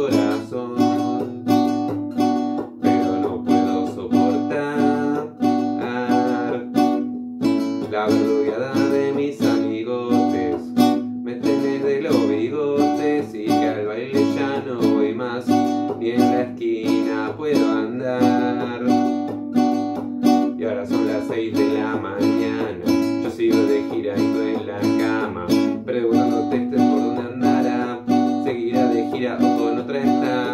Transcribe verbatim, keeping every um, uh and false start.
corazón, pero no puedo soportar la verdugueada de mis amigotes. Me tenés de los bigotes y que al baile ya no voy más, ni en la esquina puedo andar. Y ahora son las seis de la mañana, yo sigo de gira y tú en la cama, preguntándote por dónde andará, seguirá de gira o con otra está.